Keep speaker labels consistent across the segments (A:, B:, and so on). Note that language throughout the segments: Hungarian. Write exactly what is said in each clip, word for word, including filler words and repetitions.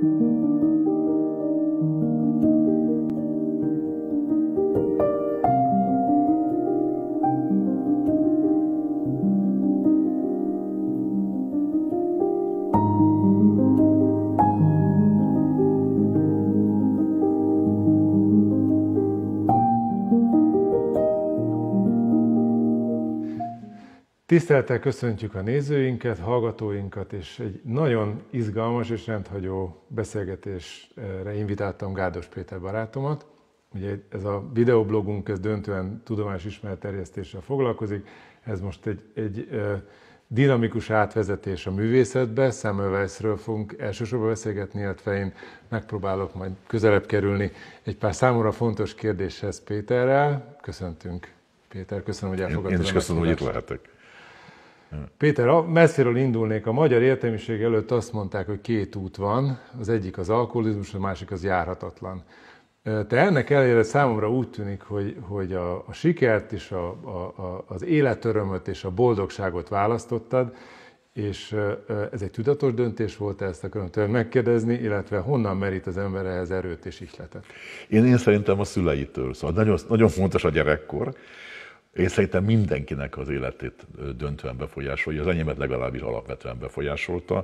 A: Tisztelettel köszöntjük a nézőinket, hallgatóinkat, és egy nagyon izgalmas és rendhagyó beszélgetésre invitáltam Gádos Péter barátomat. Ugye ez a videoblogunk, ez döntően tudományos ismeretterjesztéssel foglalkozik. Ez most egy, egy dinamikus átvezetés a művészetbe, Semmelweisről fogunk elsősorban beszélgetni, illetve én megpróbálok majd közelebb kerülni egy pár számomra fontos kérdéshez Péterrel. Köszöntünk, Péter, köszönöm, hogy elfogadtad.
B: Én is köszönöm, hogy itt lehetek.
A: Péter, messziről indulnék. A magyar értelmiség előtt azt mondták, hogy két út van, az egyik az alkoholizmus, a másik az járhatatlan. Te ennek ellenére számomra úgy tűnik, hogy, hogy a, a sikert és a, a, az életörömöt és a boldogságot választottad, és ez egy tudatos döntés volt, ezt akarom tőled megkérdezni, illetve honnan merít az ember ehhez erőt és ihletet?
B: Én, én szerintem a szüleitől. Szóval nagyon, nagyon fontos a gyerekkor. Én szerintem mindenkinek az életét döntően befolyásolja, az enyémet legalábbis alapvetően befolyásolta.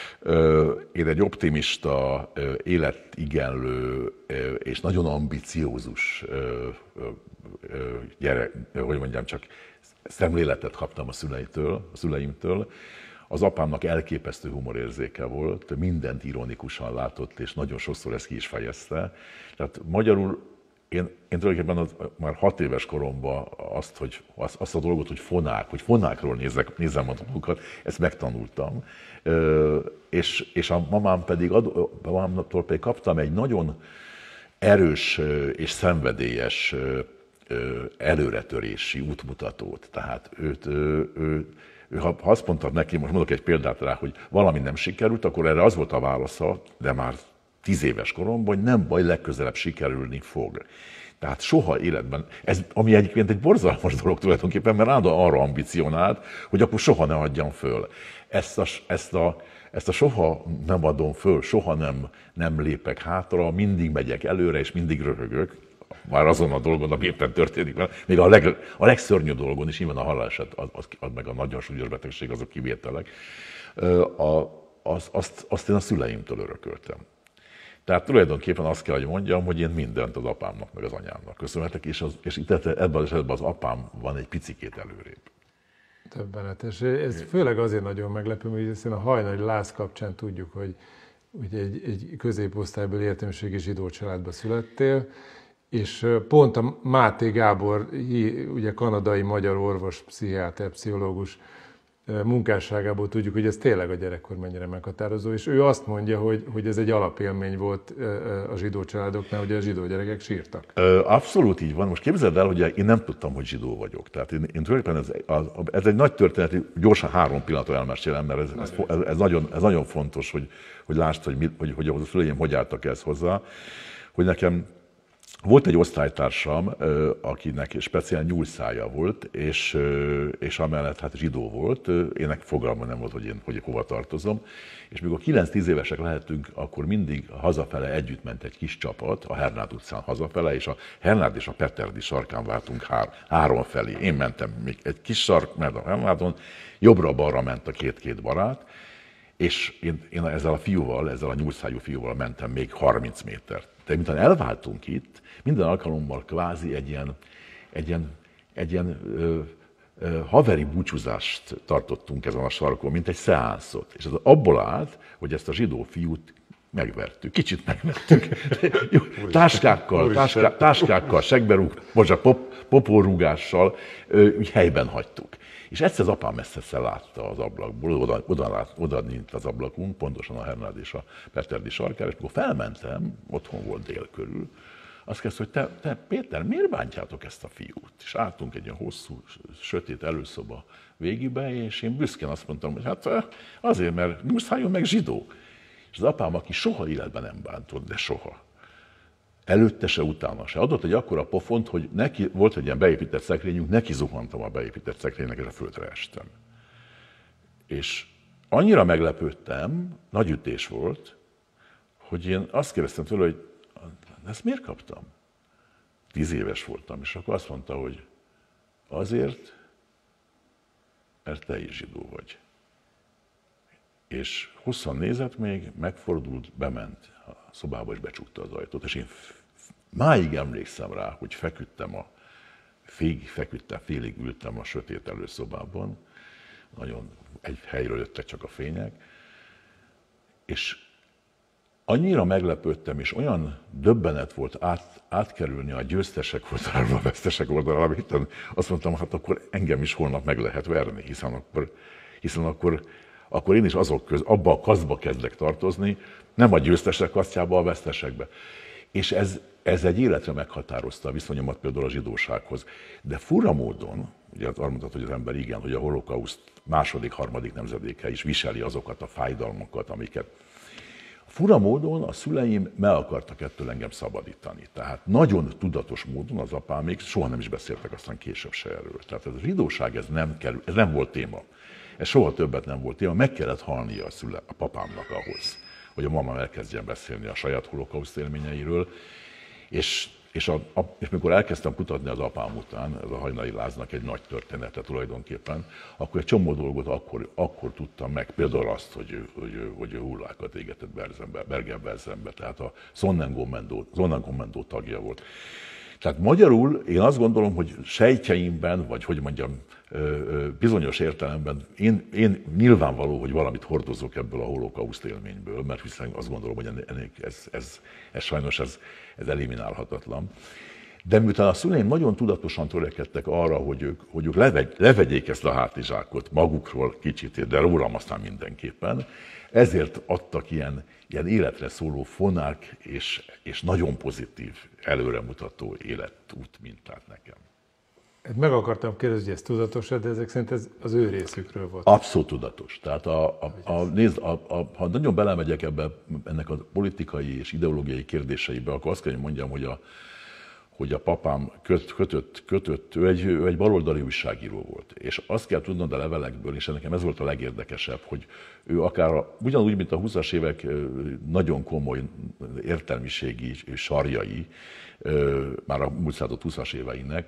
B: Én egy optimista, életigenlő és nagyon ambiciózus gyerek, hogy mondjam, csak szemléletet kaptam a szüleitől, a szüleimtől. Az apámnak elképesztő humorérzéke volt, mindent ironikusan látott, és nagyon sokszor ezt ki is fejezte. Tehát magyarul Én, én tulajdonképpen az, már hat éves koromban azt, hogy, azt, azt a dolgot, hogy fonák, hogy fonákról nézzek, nézzem a dolgokat, ezt megtanultam. Ö, és, és a mamám pedig, a mamámtól pedig kaptam egy nagyon erős és szenvedélyes előretörési útmutatót. Tehát őt, ő, ő, ő, ha azt mondta neki, most mondok egy példát rá, hogy valami nem sikerült, akkor erre az volt a válasza, de már tíz éves koromban, hogy nem baj, legközelebb sikerülni fog. Tehát soha életben, ez, ami egyébként egy borzalmas dolog tulajdonképpen, mert állandóan arra ambicionált, hogy akkor soha ne adjam föl. Ezt a, ezt a, ezt a soha nem adom föl, soha nem, nem lépek hátra, mindig megyek előre, és mindig röhögök, már azon a dolgon, ami éppen történik, mert még a, leg, a legszörnyűbb dolgon is, nyilván a haláleset, az, az, az meg a nagyon súlyos betegség, azok kivételek, a, az, azt, azt én a szüleimtől örököltem. Tehát tulajdonképpen azt kell, hogy mondjam, hogy én mindent az apámnak, meg az anyámnak köszönhetek, és, az, és itt ebben az esetben az apám van egy picikét előrébb.
A: Többenetes. Ez főleg azért nagyon meglepő, hogy hiszen a Hajnali Lász kapcsán tudjuk, hogy, hogy egy, egy középosztályból értelmiségi zsidó családba születtél, és pont a Máté Gábor, ugye kanadai magyar orvos, pszichiáter, pszichológus munkásságából tudjuk, hogy ez tényleg a gyerekkor mennyire meghatározó, és ő azt mondja, hogy, hogy ez egy alapélmény volt a zsidó családoknál, hogy a zsidó gyerekek sírtak.
B: Abszolút így van. Most képzeld el, hogy én nem tudtam, hogy zsidó vagyok. Tehát én, én tulajdonképpen ez, ez egy nagy történet, gyorsan három pillanatot elmesélem, mert ez, ez, ez, ez, nagyon, ez nagyon fontos, hogy, hogy lásd, hogy, hogy, hogy a szüleim hogy álltak ehhez hozzá, hogy nekem volt egy osztálytársam, akinek speciál nyúlszája volt, és, és amellett hát zsidó volt, ének fogalma nem volt, hogy én hogy hova tartozom, és mikor kilenc-tíz évesek lehetünk, akkor mindig hazafele együtt ment egy kis csapat, a Hernád utcán hazafele, és a Hernád és a Petterdi sarkán váltunk hár, három felé. Én mentem még egy kis sark, mert a Hernádon, jobbra-balra ment a két-két barát, és én, én ezzel a fiúval, ezzel a nyúlszájú fiúval mentem még harminc métert. De mintha elváltunk itt, minden alkalommal kvázi egy ilyen, egy ilyen, egy ilyen ö, ö, haveri búcsúzást tartottunk ezen a sarkon, mint egy szeánszot. És ez abból állt, hogy ezt a zsidó fiút megvertük, kicsit megvertük. Táskákkal, táská, táskákkal, segberúg, vagy a pop, popórúgással úgy helyben hagytuk. És egyszer az apám ezt látta az ablakból, oda, oda, oda nyílt az ablakunk, pontosan a Hernád és a Petterdi sarkára, és mikor felmentem, otthon volt dél körül, azt kezdte, hogy te, te Péter, miért bántjátok ezt a fiút? És álltunk egy ilyen hosszú, sötét előszoba végébe, és én büszkén azt mondtam, hogy hát azért, mert nyúlszájon meg zsidó. És az apám, aki soha életben nem bántott, de soha. Előtte se, utána se. Adott egy akkora pofont, hogy neki volt egy ilyen beépített szekrényünk, neki zuhantam a beépített szekrénynek, és a földre estem. És annyira meglepődtem, nagy ütés volt, hogy én azt kérdeztem tőle, hogy ezt miért kaptam? Tíz éves voltam, és akkor azt mondta, hogy azért, mert te is zsidó vagy. És hosszan nézett még, megfordult, bement a szobába, és becsukta az ajtót. És én máig emlékszem rá, hogy feküdtem a, félig feküdtem, félig ültem a sötét előszobában, nagyon egy helyről jöttek csak a fények, és annyira meglepődtem, és olyan döbbenet volt át, átkerülni a győztesek oldalára, a vesztesek oldalára, hiszen azt mondtam, hát akkor engem is holnap meg lehet verni, hiszen akkor, hiszen akkor, akkor én is azok köz, abba a kasztba kezdek tartozni, nem a győztesek kasztjába, a vesztesekbe. És ez, ez egy életre meghatározta a viszonyomat például a zsidósághoz. De fura módon, ugye arra mutat, hogy az ember igen, hogy a holokauszt második, harmadik nemzedéke is viseli azokat a fájdalmakat, amiket. Fura módon a szüleim meg akartak ettől engem szabadítani. Tehát nagyon tudatos módon az apám még soha nem is beszéltek aztán később se erről. Tehát ez a zsidóság, ez nem, kerül, ez nem volt téma. Ez soha többet nem volt téma. Meg kellett halnia a, szüle, a papámnak ahhoz, hogy a mama elkezdjen beszélni a saját holokauszt élményeiről. És, és, a, a, és mikor elkezdtem kutatni az apám után, ez a Hajnai Láznak egy nagy története tulajdonképpen, akkor egy csomó dolgot akkor, akkor tudtam meg, például azt, hogy, hogy, hogy hullákat égetett Bergen-Belsenbe, tehát a Sonnenkommando tagja volt. Tehát magyarul én azt gondolom, hogy sejtjeimben, vagy hogy mondjam, bizonyos értelemben én, én nyilvánvaló, hogy valamit hordozok ebből a holokauszt élményből, mert hiszen azt gondolom, hogy ennek ez, ez, ez sajnos ez, ez eliminálhatatlan. De miután a szüleim nagyon tudatosan törekedtek arra, hogy ők, hogy ők levegy, levegyék ezt a hátizsákot magukról kicsit, de rólam aztán mindenképpen, ezért adtak ilyen, ilyen életre szóló fonák és, és nagyon pozitív, előremutató életút mintát nekem.
A: Meg akartam kérdezni, hogy ez tudatos, de ezek szerint ez az ő részükről volt.
B: Abszolút tudatos. Tehát a, a, a, nézd, a, a, ha nagyon belemegyek ebbe, ennek a politikai és ideológiai kérdéseibe, akkor azt kell, hogy mondjam, hogy a, hogy a papám köt, kötött, kötött ő, egy, ő egy baloldali újságíró volt. És azt kell tudnod a levelekből, és nekem ez volt a legérdekesebb, hogy ő akár a, ugyanúgy, mint a húszas évek nagyon komoly értelmiségi sarjai, már a múlt század húszas éveinek,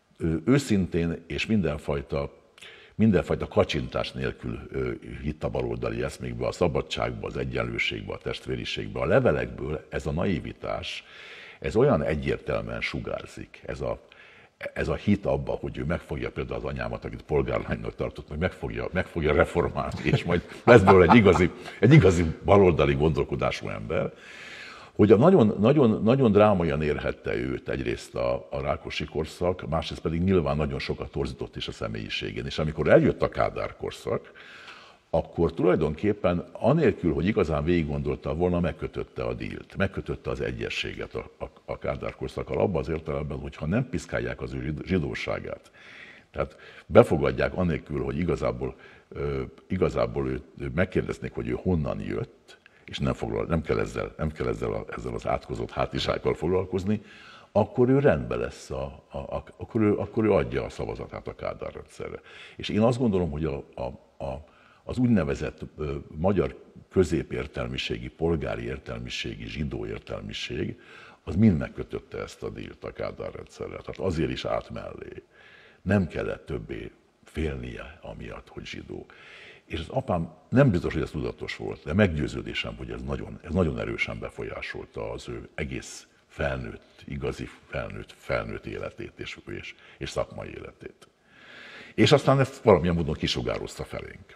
B: őszintén és mindenfajta, mindenfajta kacsintás nélkül hitt a baloldali eszmékbe, a szabadságba, az egyenlőségbe, a testvériségbe. A levelekből ez a naivitás, ez olyan egyértelműen sugárzik, ez a, ez a hit abba, hogy ő megfogja például az anyámat, akit polgárlánynak tartott, meg megfogja, megfogja reformálni, és majd lesz belőle egy igazi, egy igazi baloldali gondolkodású ember, hogy a nagyon, nagyon, nagyon drámaian érhette őt egyrészt a, a Rákosi korszak, másrészt pedig nyilván nagyon sokat torzított is a személyiségén. És amikor eljött a Kádár korszak, akkor tulajdonképpen anélkül, hogy igazán végig gondolta volna, megkötötte a dílt, megkötötte az egyességet a, a, a Kádár korszakkal, abban az értelemben, hogy ha nem piszkálják az ő zsidóságát, tehát befogadják anélkül, hogy igazából, igazából őt megkérdeznék, hogy ő honnan jött, és nem, foglal, nem kell, ezzel, nem kell ezzel, a, ezzel az átkozott hátizsággal foglalkozni, akkor ő rendben lesz, a, a, a, akkor, ő, akkor ő adja a szavazatát a Kádár rendszerre. És én azt gondolom, hogy a, a, a, az úgynevezett ö, magyar középértelmiségi, polgári értelmiségi, zsidó értelmiség, az mind megkötötte ezt a dílt a Kádár rendszerrel. Tehát azért is állt mellé. Nem kellett többé félnie amiatt, hogy zsidó. És az apám nem biztos, hogy ez tudatos volt, de meggyőződésem, hogy ez nagyon, ez nagyon erősen befolyásolta az ő egész felnőtt, igazi felnőtt, felnőtt életét és, és, és szakmai életét. És aztán ezt valamilyen módon kisugározta felénk.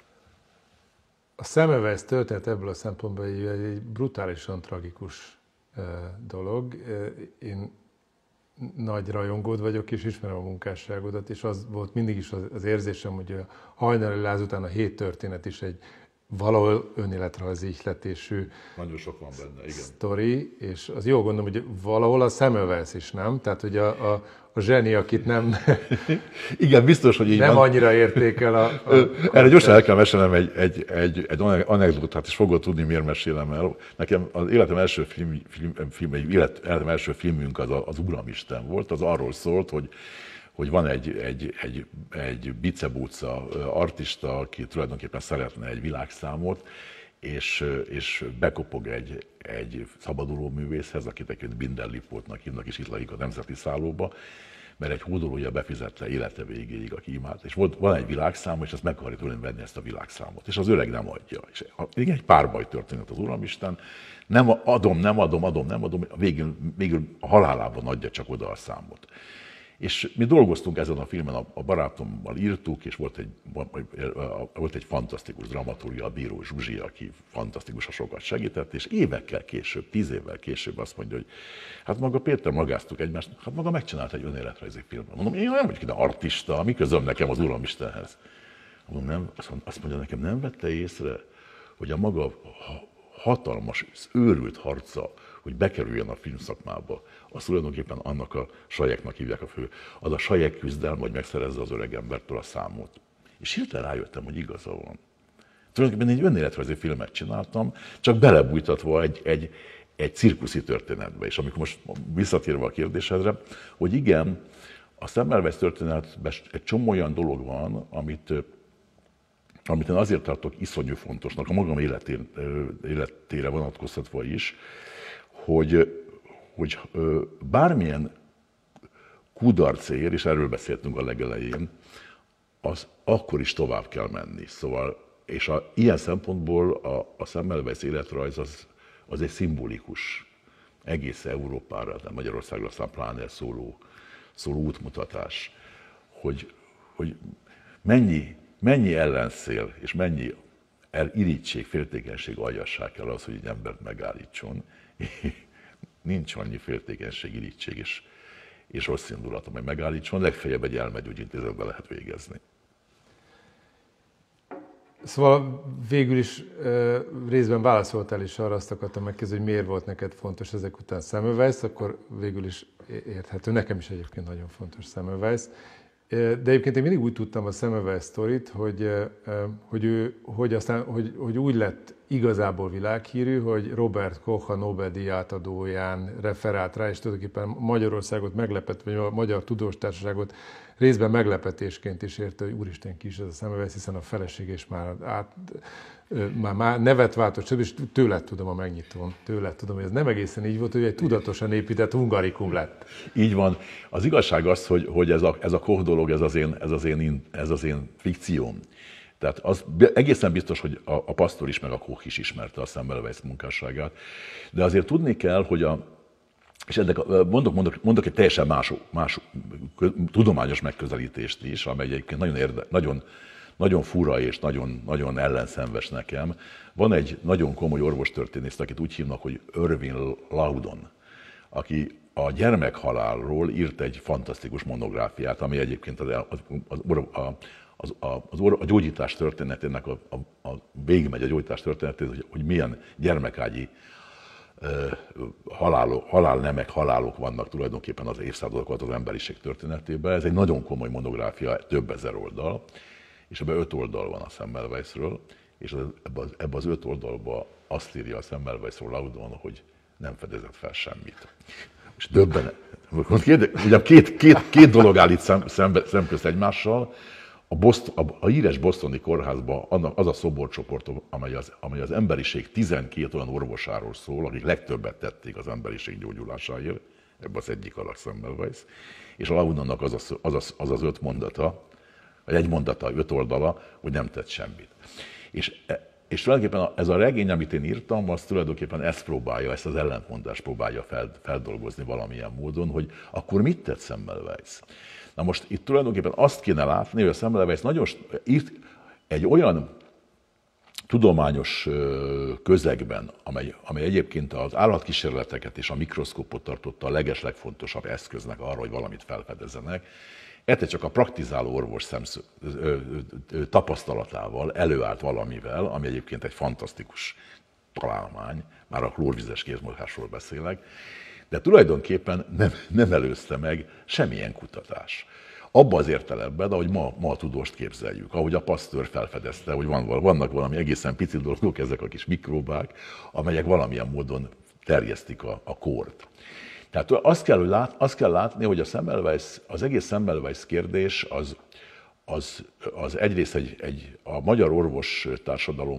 A: A Semmelweis történet ebből a szempontból egy, egy brutálisan tragikus dolog. Én nagy rajongód vagyok, és ismerem a munkásságodat, és az volt mindig is az érzésem, hogy a Hajnali Láz után a hét történet is egy valahol önéletrajzi ihletésű
B: nagyon sok van benne, igen.
A: sztori, és az jó gondolom, hogy valahol a Semmelweis is, nem? Tehát, hogy a, a, a zseni, akit nem...
B: igen, biztos, hogy így
A: nem
B: van.
A: annyira értékel a... a
B: Erre gyorsan el kell mesélnem egy, egy, egy, egy anekdotát, és fogod tudni, miért mesélem el. Nekem az életem első film, film, film egy életem első filmünk az, a, az Uramisten volt, az arról szólt, hogy hogy van egy, egy, egy, egy bicebóca artista, aki tulajdonképpen szeretne egy világszámot, és, és bekopog egy, egy szabaduló művészhez, akit egyébként Binder Lipótnak hívnak, és itt lakik a Nemzeti Szállóba, mert egy hódolója befizette élete végéig, aki imád. És volt, van egy világszám, és ezt meg akarja tőlem venni, ezt a világszámot. És az öreg nem adja. És igen, egy párbaj történet az Uramisten. Nem adom, nem adom, adom, nem adom, végül, végül a halálában adja csak oda a számot. És mi dolgoztunk ezen a filmen, a barátommal írtuk, és volt egy, volt egy fantasztikus dramaturgia, a Bíró Zsuzsi, aki fantasztikusan sokat segített, és évekkel később, tíz évvel később azt mondja, hogy hát maga Péter magáztuk egymást, hát maga megcsinált egy önéletrajzi filmet. Mondom, én nem vagyok ide artista, mi közöm nekem az Uramistenhez? Mondom, nem, azt mondja nekem, nem vette észre, hogy a maga hatalmas, őrült harca, hogy bekerüljön a filmszakmába, az tulajdonképpen annak a Sajeknak hívják a fő, az a Sajek küzdelem, hogy megszerezze az öreg embertől a számot. És hirtelen rájöttem, hogy igaza van. Tulajdonképpen egy önéletrajzi filmet csináltam, csak belebújtatva egy, egy, egy cirkuszi történetbe. És amikor most visszatérve a kérdésedre, hogy igen, a Semmelweis történetben egy csomó olyan dolog van, amit, amit én azért tartok iszonyú fontosnak, a magam életén, életére vonatkoztatva is, hogy, hogy bármilyen kudarcér, és erről beszéltünk a legelején, az akkor is tovább kell menni. Szóval, és a, ilyen szempontból a, a Semmelweis életrajz az, az egy szimbolikus, egész Európára, de Magyarországra aztán pláne szóló, szóló útmutatás, hogy, hogy mennyi, mennyi ellenszél és mennyi irítség, féltékenység, aljasság kell az, hogy egy embert megállítson. Nincs annyi féltékenység, irítség és, és rossz indulat, amely megállítson, legfeljebb egy elmegyógyintézetbe lehet végezni.
A: Szóval végül is e, részben válaszoltál is arra, azt akartam megkérdezni, hogy miért volt neked fontos ezek után Semmelweis, akkor végül is érthető. Nekem is egyébként nagyon fontos Semmelweis. De egyébként én mindig úgy tudtam a Semmelweis sztorit, hogy, hogy, ő, hogy, aztán, hogy, hogy úgy lett igazából világhírű, hogy Robert Koch a Nobel-díj átadóján referált rá, és tulajdonképpen Magyarországot meglepett, vagy a Magyar Tudós Társaságot részben meglepetésként is érte, hogy úristen, ki is ez a Semmelweis, hiszen a felesége is már, át, már, már nevet váltott, és tőled tudom a megnyitón, tőled tudom, hogy ez nem egészen így volt, hogy egy tudatosan épített hungarikum lett.
B: Így van. Az igazság az, hogy, hogy ez, a, ez a Koch dolog, ez az én, ez az én, ez az én fikcióm. Tehát az egészen biztos, hogy a, a Pastor is, meg a Koch is ismerte a Semmelweis munkásságát, de azért tudni kell, hogy a és ennek, mondok, mondok, mondok egy teljesen más, más tudományos megközelítést is, amely egyébként nagyon, érde, nagyon, nagyon fura és nagyon, nagyon ellenszenves nekem. Van egy nagyon komoly orvostörténész, akit úgy hívnak, hogy Irving Loudon, aki a gyermekhalálról írt egy fantasztikus monográfiát, ami egyébként az, az, az, az, az, a gyógyítás történetének, a, a, a végigmegy a gyógyítás történetének, hogy, hogy milyen gyermekágyi halálok, halálnemek, halálok vannak tulajdonképpen az évszázadok alatt az emberiség történetében. Ez egy nagyon komoly monográfia, több ezer oldal, és ebben öt oldal van a Semmelweisről, és ebben az, ebbe az öt oldalban azt írja a Semmelweisról Loudon, hogy nem fedezett fel semmit. És döbbenet. Ugye két, két, két dolog áll itt szem, szembe, szemközt egymással. A, Boston, a, a híres bostoni kórházban az a szoborcsoport, amely az, amely az emberiség tizenkét olyan orvosáról szól, akik legtöbbet tették az emberiség gyógyulásáért, ebben az egyik a Semmelweis, és a Laudonnak az, az, az, az az öt mondata, vagy egy mondata, öt oldala, hogy nem tett semmit. És, és tulajdonképpen ez a regény, amit én írtam, az tulajdonképpen ezt próbálja, ezt az ellentmondást próbálja fel, feldolgozni valamilyen módon, hogy akkor mit tett Semmelweis? Na most itt tulajdonképpen azt kéne látni, hogy a Semmelweis nagyon írt egy olyan tudományos közegben, amely, amely egyébként az állatkísérleteket és a mikroszkópot tartotta a legeslegfontosabb eszköznek arra, hogy valamit felfedezzenek, egyszer csak a praktizáló orvos szemszö, tapasztalatával előállt valamivel, ami egyébként egy fantasztikus találmány, már a klórvizes kézmozgásról beszélek, de tulajdonképpen nem, nem előzte meg semmilyen kutatás. Abban az értelemben, ahogy ma, ma a tudóst képzeljük, ahogy a Pasteur felfedezte, hogy van, vannak valami egészen pici dolgok, ezek a kis mikróbák, amelyek valamilyen módon terjesztik a, a kórt. Tehát azt kell, hogy lát, azt kell látni, hogy a Semmelweis, az egész Semmelweis kérdés az, az, az egyrészt egy, egy, a magyar orvos társadalom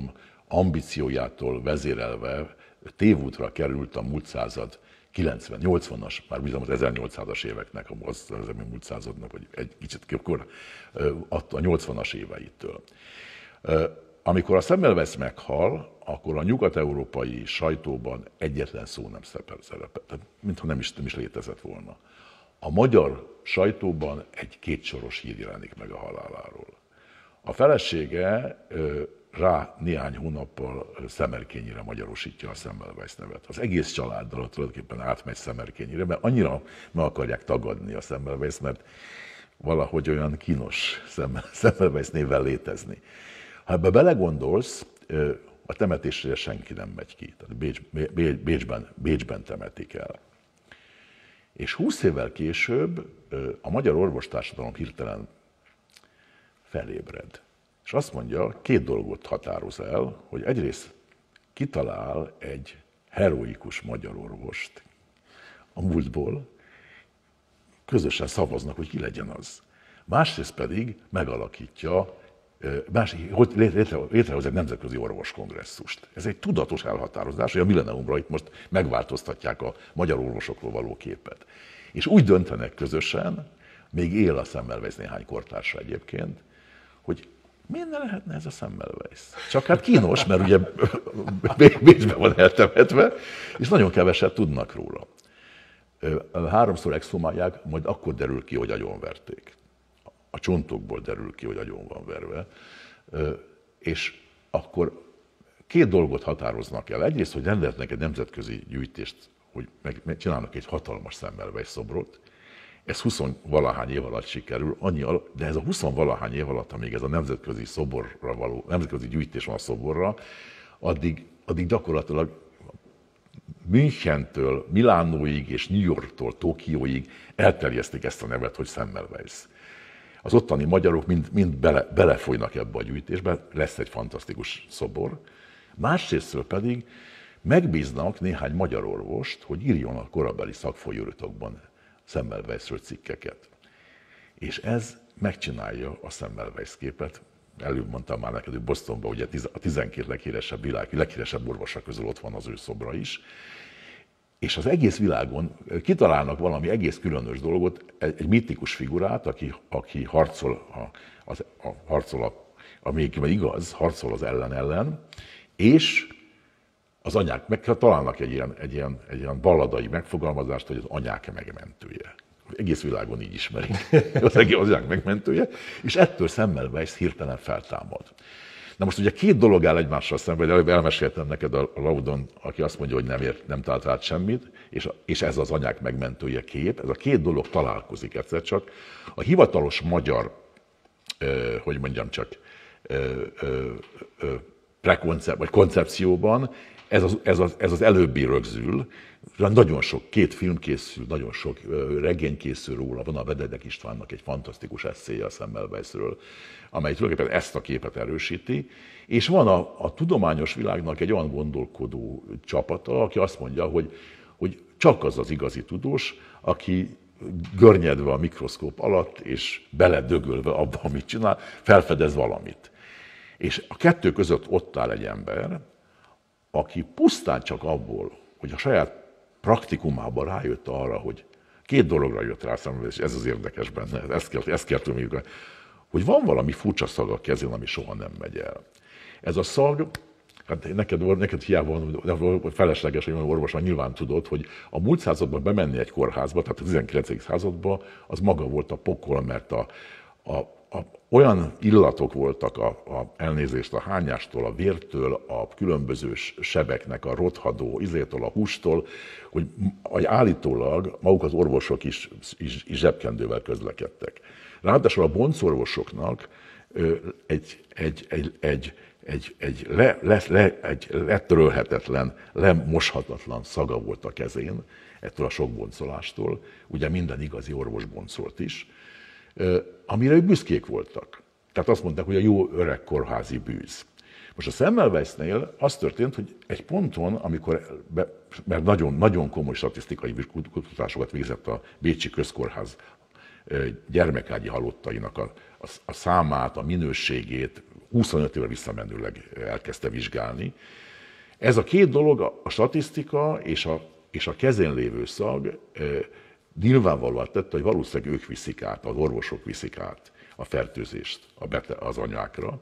B: ambíciójától vezérelve tévútra került a múlt század kilencven, nyolcvanas, már bizony az ezernyolcszázas éveknek, az, az múlt századnak, vagy egy kicsit akkor a nyolcvanas éveitől. Amikor a Semmelweis meghal, akkor a nyugat-európai sajtóban egyetlen szó nem szerepelt, mintha nem is, nem is létezett volna. A magyar sajtóban egy kétsoros hír jelenik meg a haláláról. A felesége rá néhány hónappal Szemerkényire magyarosítja a Semmelweis nevet. Az egész családdal tulajdonképpen átmegy Szemerkényire, mert annyira meg akarják tagadni a Semmelweis, mert valahogy olyan kínos Semmelweis névvel létezni. Ha ebbe belegondolsz, a temetésre senki nem megy ki. Tehát Bécs, Bécsben, Bécsben temetik el. És húsz évvel később a magyar orvostársadalom hirtelen felébred. És azt mondja, két dolgot határoz el, hogy egyrészt kitalál egy heroikus magyar orvost a múltból, közösen szavaznak, hogy ki legyen az. Másrészt pedig megalakítja, más, hogy létrehoz egy nemzetközi orvoskongresszust. Ez egy tudatos elhatározás, hogy a milleniumra itt most megváltoztatják a magyar orvosokról való képet. És úgy döntenek közösen, még él a Semmelweis néhány kortársa egyébként, hogy miért ne lehetne ez a Semmelweis? Csak hát kínos, mert ugye Bécsben van eltemetve, és nagyon keveset tudnak róla. Háromszor exhumálják, majd akkor derül ki, hogy agyonverték. A csontokból derül ki, hogy agyon van verve. És akkor két dolgot határoznak el. Egyrészt, hogy rendelhetnek egy nemzetközi gyűjtést, hogy meg csinálnak egy hatalmas Semmelweis szobrot. Ez huszonvalahány év alatt sikerül, annyi alatt, de ez a huszonvalahány év alatt, amíg ez a nemzetközi szoborra való, nemzetközi gyűjtés van a szoborra, addig, addig gyakorlatilag Münchentől Milánóig és New Yorktól Tokióig elterjesztik ezt a nevet, hogy Semmelweis. Az ottani magyarok mind, mind bele, belefolynak ebbe a gyűjtésbe, lesz egy fantasztikus szobor. Másrésztről pedig megbíznak néhány magyar orvost, hogy írjon a korabeli szakfolyóiratokban Semmelweisről cikkeket. És ez megcsinálja a Semmelweis képet. Előbb mondtam már neked, hogy Bostonban ugye a tizenkét leghíresebb világ, leghíresebb orvosa közül ott van az ő szobra is. És az egész világon kitalálnak valami egész különös dolgot, egy, egy mitikus figurát, aki, aki harcol, a, az, a, harcol a, ami igaz, harcol az ellen ellen, és az anyák, meg találnak egy ilyen, egy, ilyen, egy ilyen balladai megfogalmazást, hogy az anyák megmentője. Egész világon így ismerik, az anyák megmentője, és ettől Semmelweis hirtelen feltámad. Na most ugye két dolog áll egymással szemben, előbb elmeséltem neked a Laudon, aki azt mondja, hogy nem, ért, nem talált át semmit, és, és ez az anyák megmentője kép, ez a két dolog találkozik egyszer csak. A hivatalos magyar, ö, hogy mondjam csak, ö, ö, ö, prekoncep, vagy koncepcióban ez az, ez, az, ez az előbbi rögzül, nagyon sok, két film készül, nagyon sok regény készül róla, van a Vededek Istvánnak egy fantasztikus eszéje a Semmelweisről, amely tulajdonképpen ezt a képet erősíti, és van a, a tudományos világnak egy olyan gondolkodó csapata, aki azt mondja, hogy, hogy csak az az igazi tudós, aki görnyedve a mikroszkóp alatt, és beledögölve abba, amit csinál, felfedez valamit. És a kettő között ott áll egy ember, aki pusztán csak abból, hogy a saját praktikumában rájött arra, hogy két dologra jött rá Semmelweis, és ez az érdekes benne, ezt kell, ezt kell tudni, hogy van valami furcsa szag a kezén, ami soha nem megy el. Ez a szag, hát neked, neked hiába van, felesleges, hogy van orvos, nyilván tudod, hogy a múlt században bemenni egy kórházba, tehát a tizenkilencedik században, az maga volt a pokol, mert a, a, a, olyan illatok voltak a, a elnézést a hányástól, a vértől, a különböző sebeknek a rothadó izétől, a hústól, hogy, hogy állítólag maguk az orvosok is, is, is zsebkendővel közlekedtek. Ráadásul a boncorvosoknak egy, egy, egy, egy, egy, egy, le, le, le, egy letörölhetetlen, lemoshatatlan szaga volt a kezén, ettől a sok boncolástól, ugye minden igazi orvos boncolt is, amire ők büszkék voltak. Tehát azt mondták, hogy a jó öreg kórházi bűz. Most a Semmelweisnél az történt, hogy egy ponton, amikor, be, mert nagyon, nagyon komoly statisztikai kutatásokat végzett a Bécsi Közkórház gyermekágyi halottainak a, a, a számát, a minőségét, huszonöt évvel visszamenőleg elkezdte vizsgálni. Ez a két dolog, a statisztika és a, és a kezén lévő szag nyilvánvalóan tette, hogy valószínűleg ők viszik át, az orvosok viszik át a fertőzést a bete, az anyákra.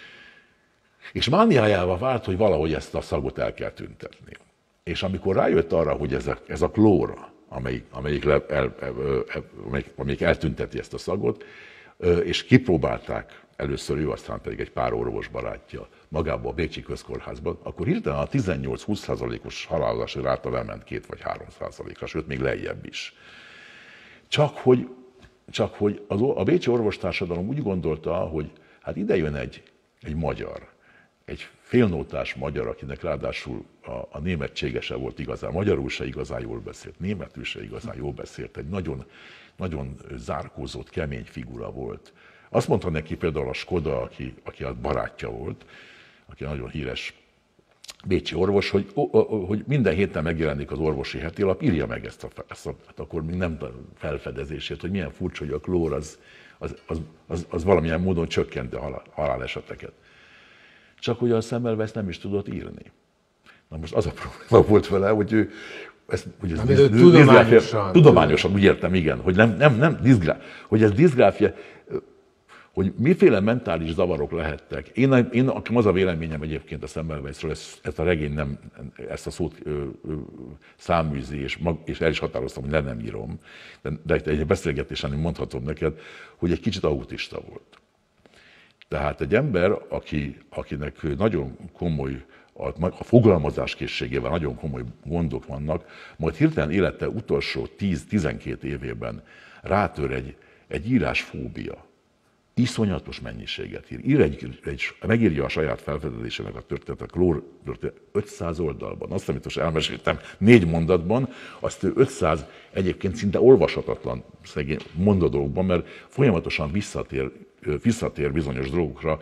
B: És mániájával vált, hogy valahogy ezt a szagot el kell tüntetni. És amikor rájött arra, hogy ez a, ez a klóra, amelyik, amelyik, el, el, amelyik, amelyik eltünteti ezt a szagot, és kipróbálták először ő, aztán pedig egy pár orvos barátja magába a Bécsi Közkórházban, akkor hirtelen a tizennyolc-húsz százalékos halálozási ráta lement két vagy három százalékra, sőt még lejjebb is. Csak hogy, csak hogy az, a bécsi orvostársadalom úgy gondolta, hogy hát ide jön egy, egy magyar, egy félnótás magyar, akinek ráadásul a, a németsége se volt igazán, magyarul se igazán jól beszélt, németül se igazán jól beszélt, egy nagyon, nagyon zárkózott, kemény figura volt. Azt mondta neki például a Skoda, aki, aki a barátja volt, aki nagyon híres bécsi orvos, hogy, hogy minden héten megjelenik az orvosi heti lap, írja meg ezt a, ezt a hát akkor még nem felfedezését, hogy milyen furcsa, hogy a klór az, az, az, az, az valamilyen módon csökkenti a haláleseteket. Csak hogy a Semmelweis nem is tudott írni. Na most az a probléma volt vele, hogy ő ezt, hogy ez
A: disz, tudományosan.
B: Tudományosan, úgy értem, igen, hogy nem, nem, nem diszgrá, hogy ez diszgráfia, hogy miféle mentális zavarok lehettek. Én, én az a véleményem egyébként a Semmelweisről, ezt, ezt a regény nem, ezt a szót ö, ö, száműzi, és, mag, és el is határoztam, hogy le nem írom, de, de egy beszélgetésen mondhatom neked, hogy egy kicsit autista volt. Tehát egy ember, aki, akinek nagyon komoly, a, a fogalmazáskészségével nagyon komoly gondok vannak, majd hirtelen élete utolsó tíz-tizenkét évében rátör egy, egy írásfóbia. Iszonyatos mennyiséget ír. ír egy, egy, megírja a saját felfedezésének a történetet, a klór történet ötszáz oldalban. Azt, amit most elmeséltem négy mondatban, azt ő ötszáz egyébként szinte olvashatatlan szegény mondatokban, mert folyamatosan visszatér, visszatér bizonyos dolgokra,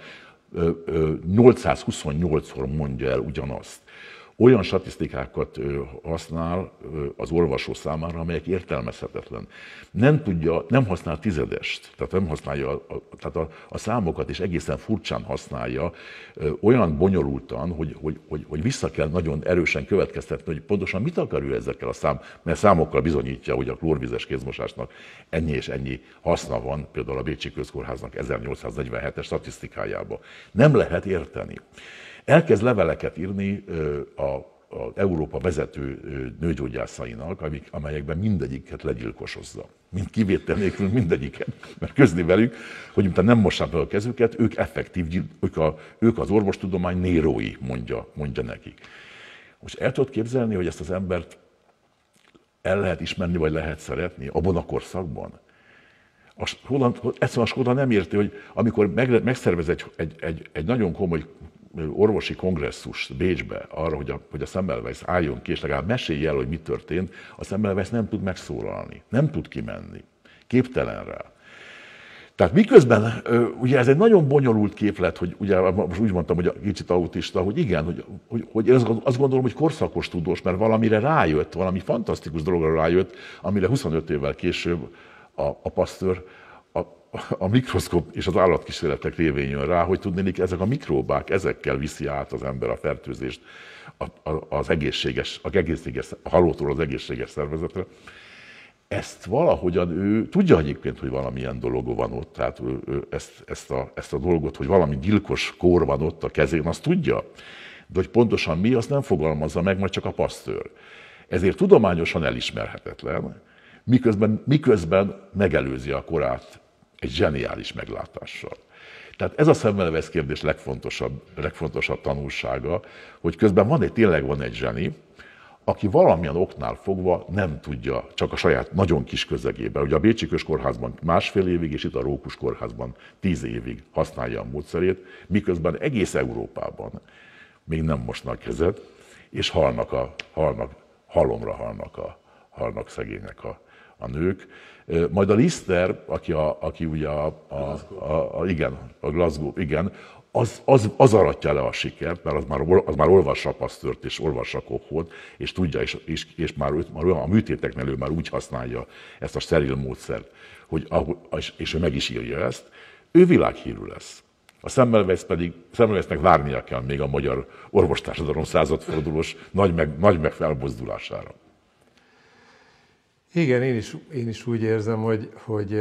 B: nyolcszázhuszonnyolcszor mondja el ugyanazt. Olyan statisztikákat használ az olvasó számára, amelyek értelmezhetetlen. Nem tudja, nem használ tizedest, tehát nem használja, a, tehát a, a számokat is egészen furcsán használja, olyan bonyolultan, hogy, hogy, hogy, hogy vissza kell nagyon erősen következtetni, hogy pontosan mit akar ő ezekkel a szám, mert számokkal bizonyítja, hogy a klórvizes kézmosásnak ennyi és ennyi haszna van, például a Bécsi Közkórháznak ezernyolcszáznegyvenhetes statisztikájában. Nem lehet érteni. Elkezd leveleket írni az Európa vezető nőgyógyászainak, amelyekben mindegyiket legyilkosozza. Mind kivétel nélkül mindegyiket, mert közli velük, hogy miután nem mossák fel a kezüket, ők effektív, ők, a, ők az orvostudomány nérói, mondja, mondja nekik. Most el tudod képzelni, hogy ezt az embert el lehet ismerni, vagy lehet szeretni abban a korszakban? A Skoda, egyszerűen a Skoda nem érti, hogy amikor meg, megszervez egy, egy, egy, egy nagyon komoly orvosi kongresszus Bécsbe arra, hogy a, hogy a Semmelweis álljon ki, és legalább mesélj el, hogy mi történt, a Semmelweis nem tud megszólalni, nem tud kimenni, képtelen rá. Tehát miközben, ugye ez egy nagyon bonyolult képlet, hogy ugye most úgy mondtam, hogy kicsit autista, hogy igen, hogy, hogy, hogy azt gondolom, hogy korszakos tudós, mert valamire rájött, valami fantasztikus dologra rájött, amire huszonöt évvel később a, a Pasteur a, a mikroszkóp és az állatkísérletek révén jön rá, hogy tudnélik, ezek a mikróbák, ezekkel viszi át az ember a fertőzést az egészséges, az egészséges, a halótól az egészséges szervezetre. Ezt valahogyan ő tudja egyébként, hogy valamilyen dolog van ott, tehát ő, ő ezt, ezt, a, ezt a dolgot, hogy valami gyilkos kór van ott a kezén, azt tudja, de hogy pontosan mi, azt nem fogalmazza meg, majd csak a Pasteur. Ezért tudományosan elismerhetetlen, miközben, miközben megelőzi a korát egy zseniális meglátással. Tehát ez a Semmelweis kérdés legfontosabb, legfontosabb tanulsága, hogy közben van egy, tényleg van egy zseni, aki valamilyen oknál fogva nem tudja, csak a saját nagyon kis közegében. Ugye a Bécsi Közkórházban másfél évig, és itt a Rókus Kórházban tíz évig használja a módszerét, miközben egész Európában még nem mosnak kezet, és halnak, a, halnak halomra halnak, a, halnak szegények a, a nők. Majd a Lister, aki, a, aki ugye a, a, a, a, igen, a Glasgow, igen, az, az, az aratja le a sikert, mert az már, az már olvassa a Pasteurt és olvassa Kochot, és tudja, és, és, és már, már a műtéteknél ő már úgy használja ezt a steril módszert, hogy, és, és ő meg is írja ezt, ő világhírű lesz. A Semmelweis pedig, Semmelweisnek várnia kell még a magyar orvostársadalom századfordulós nagy, meg, nagy megfelbozdulására.
A: Igen, én is, én is úgy érzem, hogy, hogy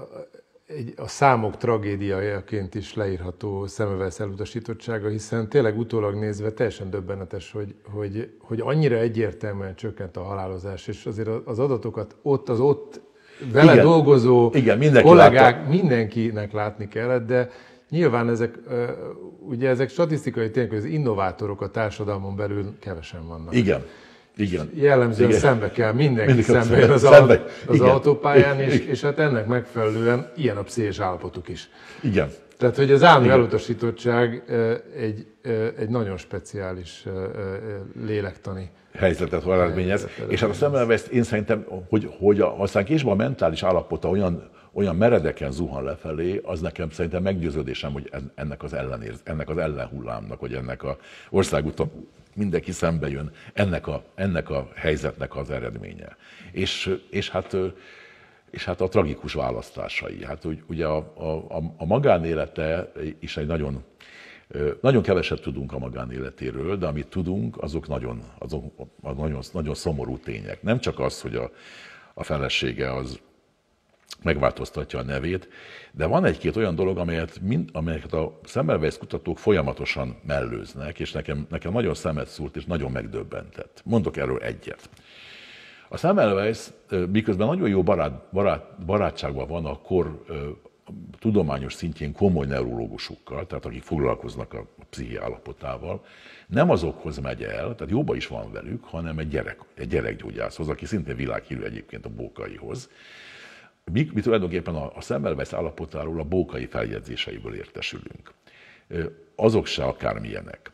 A: egy, a számok tragédiajaként is leírható Semmelweis elutasítottsága, hiszen tényleg utólag nézve teljesen döbbenetes, hogy, hogy, hogy annyira egyértelműen csökkent a halálozás, és azért az adatokat ott, az ott vele igen, dolgozó
B: igen, mindenki
A: kollégák,
B: látta.
A: Mindenkinek látni kellett, de nyilván ezek, ugye ezek statisztikai tények, hogy az innovátorok a társadalmon belül kevesen vannak.
B: Igen. Igen.
A: Jellemzően
B: igen.
A: szembe kell, mindenki
B: Mindig
A: szembe jön az,
B: szembe.
A: az autópályán, és, és hát ennek megfelelően ilyen a pszichés állapotuk is.
B: Igen.
A: Tehát, hogy az állandó elutasítottság egy, egy nagyon speciális lélektani
B: helyzetet eredményez. És hát a Semmelweis én szerintem, hogy, hogy a, aztán később a mentális állapota olyan, olyan meredeken zuhan lefelé, az nekem szerintem meggyőződésem, hogy ennek az, ellenérz, ennek az ellenhullámnak, vagy ennek az országúton mindenki szembe jön, ennek a, ennek a helyzetnek az eredménye. És, és, hát, és hát a tragikus választásai. Hát ugye a, a, a magánélete is egy nagyon, nagyon keveset tudunk a magánéletéről, de amit tudunk, azok nagyon, azok nagyon, nagyon szomorú tények. Nem csak az, hogy a, a felesége az megváltoztatja a nevét, de van egy-két olyan dolog, amelyet, mind, amelyeket a Semmelweis kutatók folyamatosan mellőznek, és nekem, nekem nagyon szemet szúrt, és nagyon megdöbbentett. Mondok erről egyet. A Semmelweis miközben nagyon jó barát, barát, barátságban van a kor tudományos szintjén komoly neurológusokkal, tehát akik foglalkoznak a psziché állapotával, nem azokhoz megy el, tehát jóba is van velük, hanem egy, gyerek, egy gyerekgyógyászhoz, aki szintén világhírű egyébként a Bókaihoz. Mi, mi tulajdonképpen a, a Semmelweis állapotáról a Bókai feljegyzéseiből értesülünk. Azok se akármilyenek.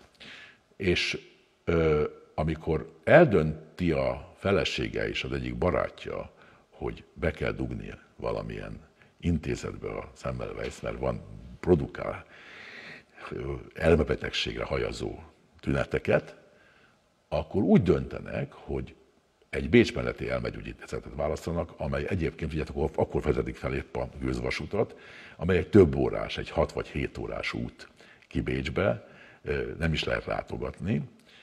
B: És ö, amikor eldönti a felesége és az egyik barátja, hogy be kell dugni valamilyen intézetbe a Semmelweis, mert van, produkál elmebetegségre hajazó tüneteket, akkor úgy döntenek, hogy egy Bécs melletti elmegyógyintézetet választanak, amely egyébként, ugye, akkor, akkor vezetik fel épp a gőzvasutat, amely egy több órás, egy hat vagy hét órás út ki Bécsbe, nem is lehet látogatni.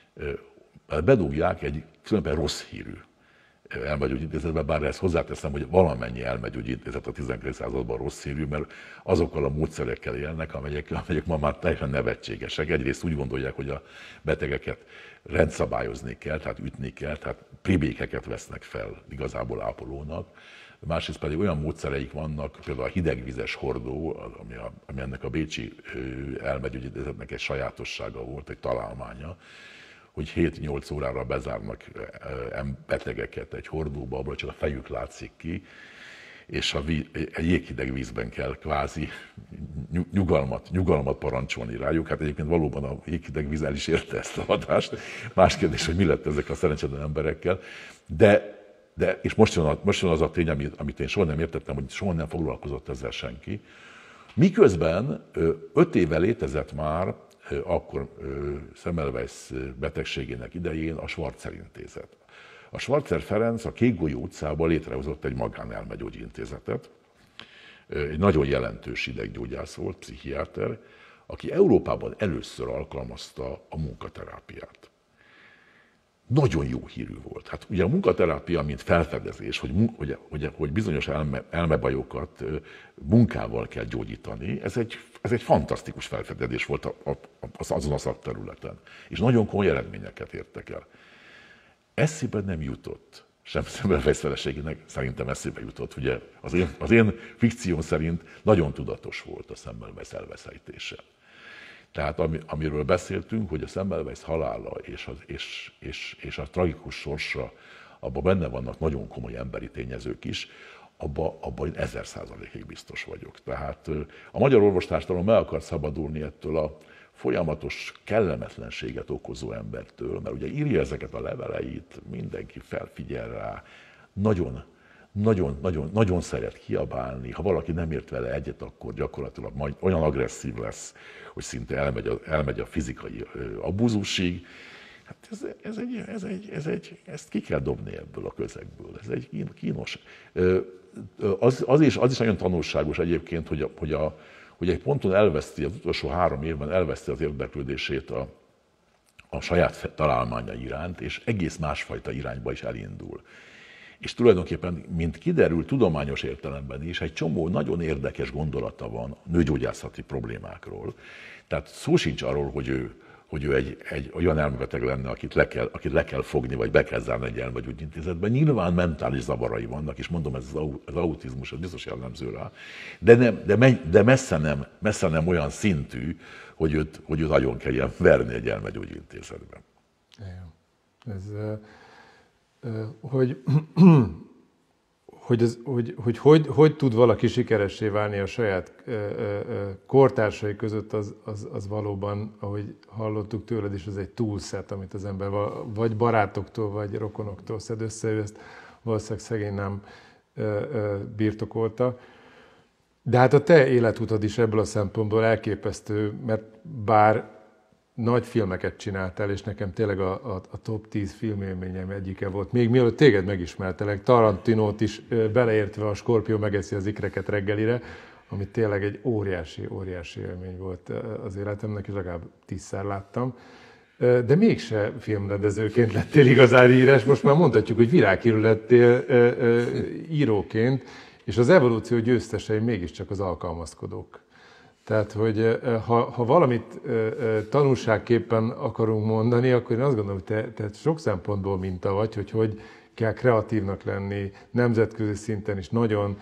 B: Bedugják egy tulajdonképpen rossz hírű elmegyógyintézetbe, bár ezt hozzáteszem, hogy valamennyi elmegyógyintézet a tizenkilencedik században rossz hírű, mert azokkal a módszerekkel élnek, amelyek, amelyek ma már teljesen nevetségesek. Egyrészt úgy gondolják, hogy a betegeket rendszabályozni kell, tehát ütni kell, tehát pribékeket vesznek fel igazából ápolónak. Másrészt pedig olyan módszereik vannak, például a hidegvizes hordó, ami, a, ami ennek a bécsi elmegyógyintézetnek egy sajátossága volt, egy találmánya, hogy hét-nyolc órára bezárnak betegeket egy hordóba, abból csak a fejük látszik ki, és a víz, egy jéghideg vízben kell kvázi nyugalmat, nyugalmat parancsolni rájuk. Hát egyébként valóban a jéghideg víz el is érte ezt a hatást. Más kérdés, hogy mi lett ezek a szerencsétlen emberekkel. De, de és most jön, a, most jön az a tény, amit, amit én soha nem értettem, hogy soha nem foglalkozott ezzel senki. Miközben öt éve létezett már, akkor Semmelweis betegségének idején a Schwarzer intézet. A Schwarzer Ferenc a Kékgolyó utcában létrehozott egy magánelmegyógyintézetet. Egy nagyon jelentős ideggyógyász volt, pszichiáter, aki Európában először alkalmazta a munkaterápiát. Nagyon jó hírű volt. Hát ugye a munkaterápia, mint felfedezés, hogy, hogy, hogy, hogy bizonyos elme, elmebajokat munkával kell gyógyítani, ez egy, ez egy fantasztikus felfedezés volt a, a, azon a szakterületen. És nagyon komoly eredményeket értek el. Eszébe nem jutott, sem Semmelweis feleségének szerintem eszébe jutott. Ugye az én, az én fikcióm szerint nagyon tudatos volt a Semmelweis elveszejtése. Tehát ami, amiről beszéltünk, hogy a Semmelweis halála és a, és, és, és a tragikus sorsa, abban benne vannak nagyon komoly emberi tényezők is, abban abba én ezer százalékig biztos vagyok. Tehát a magyar orvostársadalom meg akar szabadulni ettől a folyamatos kellemetlenséget okozó embertől, mert ugye írja ezeket a leveleit, mindenki felfigyel rá, nagyon, nagyon, nagyon, nagyon szeret kiabálni, ha valaki nem ért vele egyet, akkor gyakorlatilag majd olyan agresszív lesz, hogy szinte elmegy a, elmegy a fizikai abúzusig. Hát ez, ez, egy, ez, egy, ez egy, ezt ki kell dobni ebből a közegből, ez egy kínos. Az, az, is, az is nagyon tanulságos egyébként, hogy a, hogy a hogy egy ponton elveszti, az utolsó három évben elveszti az érdeklődését a, a saját találmánya iránt, és egész másfajta irányba is elindul. És tulajdonképpen, mint kiderül, tudományos értelemben is egy csomó nagyon érdekes gondolata van nőgyógyászati problémákról. Tehát szó sincs arról, hogy ő, hogy ő egy, egy olyan elmebeteg lenne, akit le, kell, akit le kell fogni, vagy be kell zárni egy elmegyógyintézetben. Nyilván mentális zavarai vannak, és mondom, ez az, az autizmus, ez biztos jellemző rá, de, nem, de, me, de messze, nem, messze nem olyan szintű, hogy őt, hogy őt nagyon kelljen verni egy elmegyógyintézetben.
A: Ez, hogy, hogy, ez, hogy, hogy, hogy hogy tud valaki sikeressé válni a saját kortársai között, az, az, az valóban, ahogy hallottuk tőled is, az egy túlszett, amit az ember vagy barátoktól, vagy rokonoktól szed össze, ő ezt valószínűleg szegény nem birtokolta. De hát a te életutad is ebből a szempontból elképesztő, mert bár nagy filmeket csináltál, és nekem tényleg a, a, a top tíz filmélményem egyike volt. Még mielőtt téged megismertelek, Tarantinót is beleértve a Skorpió megeszi az ikreket reggelire, ami tényleg egy óriási, óriási élmény volt az életemnek, és legalább tízszer láttam. De mégse filmrendezőként lettél igazán híres, most már mondhatjuk, hogy világhírű lettél íróként, és az evolúció győztesei mégiscsak az alkalmazkodók. Tehát, hogy ha, ha valamit tanulságképpen akarunk mondani, akkor én azt gondolom, hogy te, te sok szempontból minta vagy, hogy hogy kell kreatívnak lenni, nemzetközi szinten is nagyon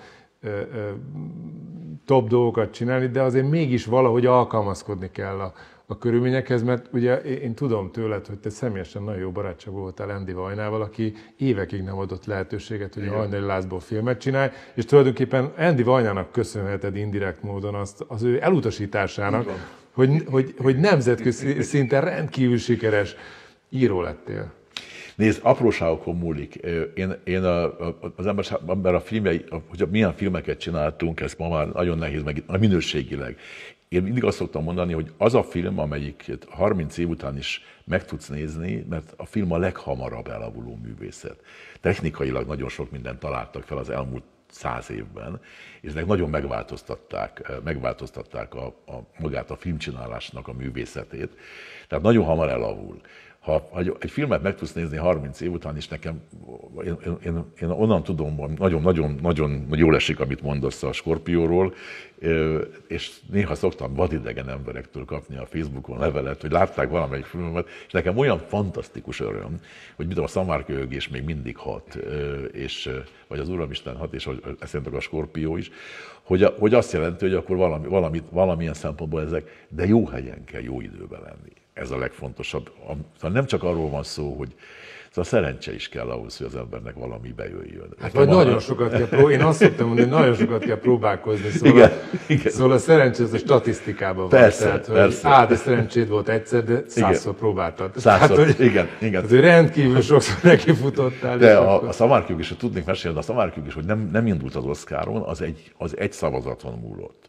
A: top dolgokat csinálni, de azért mégis valahogy alkalmazkodni kell a, a körülményekhez, mert ugye én tudom tőled, hogy te személyesen nagyon jó barátság voltál Andy Vajnával, aki évekig nem adott lehetőséget, hogy a Hajnali Lászból filmet csinálj, és tulajdonképpen Andy Vajnának köszönheted indirekt módon azt, az ő elutasításának, hogy, hogy, hogy nemzetközi szinten rendkívül sikeres író lettél.
B: Nézd, apróságokon múlik. Én, én a, a, az ember, ember a filmjei, hogy milyen filmeket csináltunk, ez ma már nagyon nehéz, meg a minőségileg. Én mindig azt szoktam mondani, hogy az a film, amelyik harminc év után is meg tudsz nézni, mert a film a leghamarabb elavuló művészet. Technikailag nagyon sok mindent találtak fel az elmúlt száz évben, és ezek nagyon megváltoztatták, megváltoztatták a, a, magát a filmcsinálásnak a művészetét. Tehát nagyon hamar elavul. Ha egy filmet meg tudsz nézni harminc év után is, nekem, én, én, én onnan tudom, hogy nagyon-nagyon jól esik, amit mondasz a Skorpióról, és néha szoktam vadidegen emberektől kapni a Facebookon levelet, hogy látták valamelyik filmet, és nekem olyan fantasztikus öröm, hogy mit tudom, a szamárköhögés még mindig hat, és, vagy az Uramisten hat, és eszembe a Skorpió is, hogy, a, hogy azt jelenti, hogy akkor valami, valamit, valamilyen szempontból ezek, de jó helyen kell jó időben lenni. Ez a legfontosabb. Szóval nem csak arról van szó, hogy szóval szerencse is kell ahhoz, hogy az embernek valami bejöjjön.
A: Hát vagy nagyon a... sokat kell próbálkozni. Én azt szoktam mondani, hogy nagyon sokat kell próbálkozni. Szóval,
B: igen,
A: a,
B: igen.
A: szóval a szerencsé az a statisztikában
B: persze,
A: van. Tehát,
B: persze.
A: Hogy, á, de szerencséd volt egyszer, de százszor próbáltad.
B: Százszor,
A: tehát, hogy,
B: igen, igen.
A: Tehát, hogy rendkívül sokszor nekifutottál.
B: De a, akkor... a szamárkőg is, tudnék mesélni, a szamárkőg is, hogy nem, nem indult az Oscaron, az egy, az egy szavazaton múlott.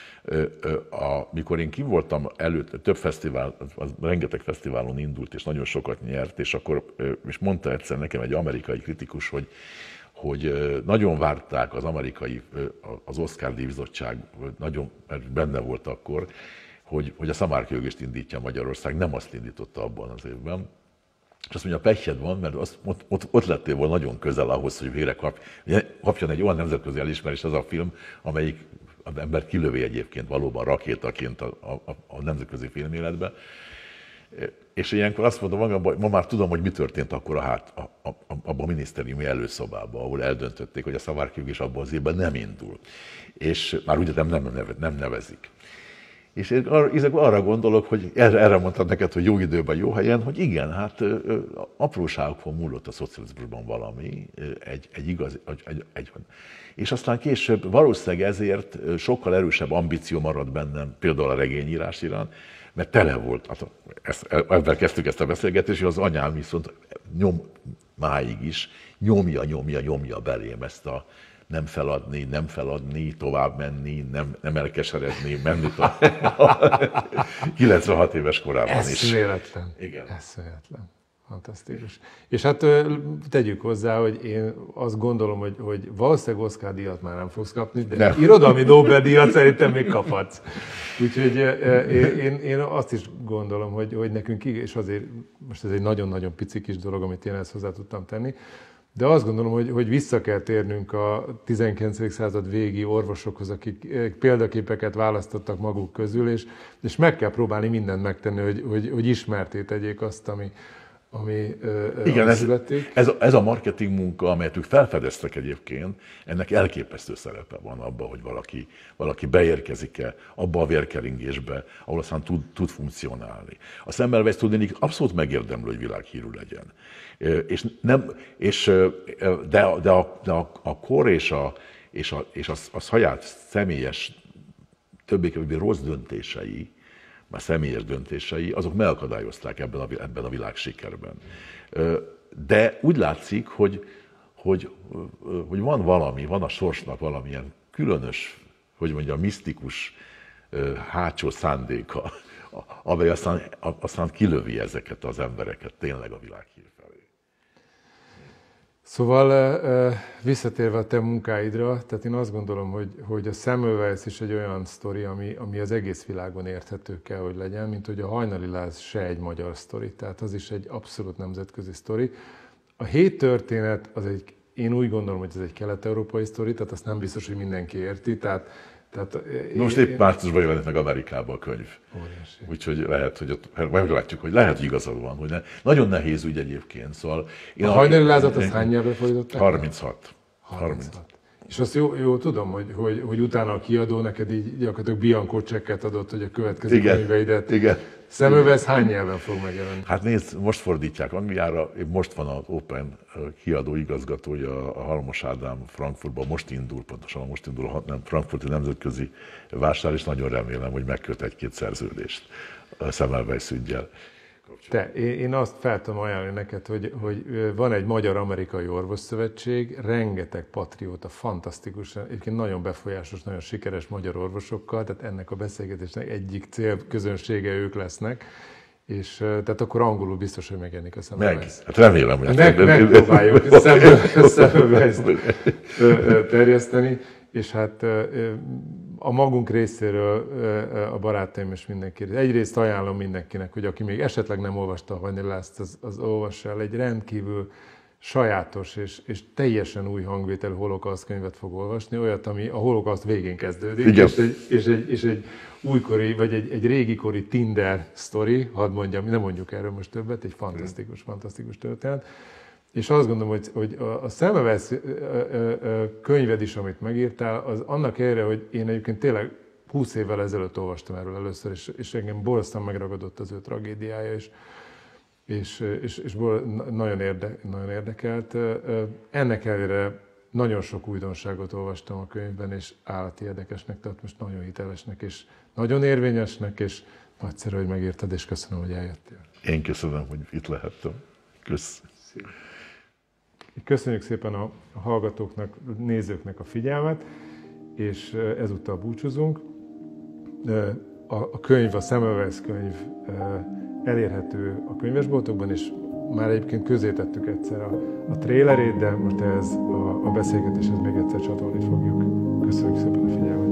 B: A, mikor én kim voltam előtt, több fesztivál, az rengeteg fesztiválon indult, és nagyon sokat nyert, és akkor és mondta egyszer nekem egy amerikai kritikus, hogy, hogy nagyon várták az amerikai, az Oscar díjbizottság, nagyon, mert benne volt akkor, hogy, hogy a szamárköhögést indítja Magyarország, nem azt indította abban az évben. És azt mondja, pehjed van, mert azt, ott, ott, ott lettél volna nagyon közel ahhoz, hogy végre kap, kapjon egy olyan nemzetközi elismerést az a film, amelyik az ember kilövi egyébként valóban rakétaként a, a, a nemzetközi filméletbe. És ilyenkor azt mondom magamban, hogy ma már tudom, hogy mi történt akkor a hát, a, a, a, abban a minisztériumi előszobában, ahol eldöntötték, hogy a szamárköhögés abban az évben nem indul. És már ugye nem, nem, nem nevezik. És én arra, arra gondolok, hogy erre, erre mondtam neked, hogy jó időben, jó helyen, hogy igen, hát apróságokon múlott a szocializmusban valami, egy, egy igaz, egy, egy, és aztán később valószínűleg ezért sokkal erősebb ambíció maradt bennem, például a regényírás iránt, mert tele volt, hát ezt, ebben kezdtük ezt a beszélgetést, és az anyám viszont nyom, máig is nyomja, nyomja, nyomja belém ezt a nem feladni, nem feladni, tovább menni, nem, nem elkeseredni, menni tovább. kilencvenhat éves korában is.
A: Eszméletlen.
B: Igen.
A: Eszméletlen. Fantasztikus. És hát tegyük hozzá, hogy én azt gondolom, hogy, hogy valószínűleg Oscar-díjat már nem fogsz kapni, de nem. Irodalmi Nobel-díjat szerintem még kaphatsz. Úgyhogy én, én azt is gondolom, hogy, hogy nekünk, és azért most ez egy nagyon-nagyon pici kis dolog, amit én ezt hozzá tudtam tenni, de azt gondolom, hogy, hogy vissza kell térnünk a tizenkilencedik század végi orvosokhoz, akik példaképeket választottak maguk közül, és, és meg kell próbálni mindent megtenni, hogy, hogy, hogy ismerté tegyék azt, ami, ami,
B: Igen,
A: ami
B: ez,
A: születik.
B: Ez, ez a marketing munka, amelyet ők felfedeztek egyébként, ennek elképesztő szerepe van abban, hogy valaki, valaki beérkezik-e abba a vérkeringésbe, ahol aztán tud, tud funkcionálni. A Semmelweis tudnék abszolút megérdemlő, hogy világhírű legyen. És nem, és, de, de, a, de a, a kor és a, és a, és a, a saját személyes, többé-kevésbé rossz döntései, már személyes döntései, azok megakadályozták ebben a, ebben a világ sikerben. De úgy látszik, hogy, hogy, hogy van valami, van a sorsnak valamilyen különös, hogy mondjam, misztikus hátsó szándéka, amely aztán, aztán kilövi ezeket az embereket tényleg a világhír felé.
A: Szóval visszatérve a te munkáidra, tehát én azt gondolom, hogy, hogy a Semmelweis is egy olyan sztori, ami, ami az egész világon érthető kell, hogy legyen, mint hogy a Hajnali Láz se egy magyar sztori, tehát az is egy abszolút nemzetközi sztori. A hét történet, az egy, én úgy gondolom, hogy ez egy kelet-európai sztori, tehát azt nem biztos, hogy mindenki érti, tehát Tehát,
B: Most épp márciusban jelent meg Amerikában a könyv.
A: Óriási.
B: Úgyhogy lehet, hogy ott meglátjuk, hogy lehet, hogy igazad van. Hogy ne, nagyon nehéz ügy egyébként. Szóval
A: én a Hajnali Lázat azt hány nyelvre fordították?
B: harminchat.
A: harminchat. És azt jó, jó tudom, hogy, hogy, hogy utána a kiadó neked így gyakorlatilag bianco csekket adott, hogy a következő
B: igen,
A: könyveidet.
B: Igen.
A: Semmelweis hány nyelven fog megjelenni?
B: Hát nézd, most fordítják Angliára, most van az Open kiadó igazgatója, a Halmos Ádám Frankfurtban, most indul, pontosan most indul a nem, frankfurti nemzetközi vásár, és nagyon remélem, hogy megköt egy-két szerződést a Semmelweis üggyel.
A: Te, én azt fel tudom ajánlani neked, hogy, hogy van egy Magyar-Amerikai Orvosszövetség, rengeteg patrióta, fantasztikus, egyébként nagyon befolyásos, nagyon sikeres magyar orvosokkal, tehát ennek a beszélgetésnek egyik célközönsége ők lesznek, és tehát akkor angolul biztos, hogy megjelenik a Semmelweis.
B: Meg, hát remélem, hogy...
A: Meg, megpróbáljuk Semmelweist terjeszteni, és hát a magunk részéről a barátaim és mindenki. Egyrészt ajánlom mindenkinek, hogy aki még esetleg nem olvasta a Hajnali Lázt, az, az olvassa el. Egy rendkívül sajátos és, és teljesen új hangvételű holokauszt könyvet fog olvasni, olyat, ami a holokauszt végén kezdődik, és egy, és, egy, és egy újkori, vagy egy, egy régikori Tinder sztori, hadd mondjam, nem mondjuk erről most többet, egy fantasztikus, fantasztikus történet. És azt gondolom, hogy, hogy a Semmelweis könyved is, amit megírtál, az annak ellenére, hogy én egyébként tényleg húsz évvel ezelőtt olvastam erről először, és, és engem borzasztóan megragadott az ő tragédiája, és, és, és, és nagyon, érde, nagyon érdekelt. Ennek ellenére nagyon sok újdonságot olvastam a könyvben, és állati érdekesnek, tehát most nagyon hitelesnek, és nagyon érvényesnek, és nagyszerű, hogy megírtad, és köszönöm, hogy eljöttél.
B: Én köszönöm, hogy itt lehettem. Kösz.
A: Köszönjük szépen a hallgatóknak, nézőknek a figyelmet, és ezúttal búcsúzunk. A könyv, a Semmelweis könyv elérhető a könyvesboltokban, és már egyébként közzétettük egyszer a, a trélerét, de most ez a, a beszélgetéshez még egyszer csatolni fogjuk. Köszönjük szépen a figyelmet!